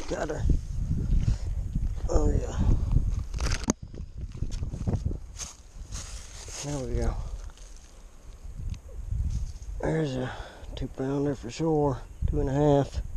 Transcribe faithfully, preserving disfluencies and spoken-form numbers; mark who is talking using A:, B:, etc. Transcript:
A: Got her. Oh yeah. There we go. There's a two pounder for sure. Two and a half.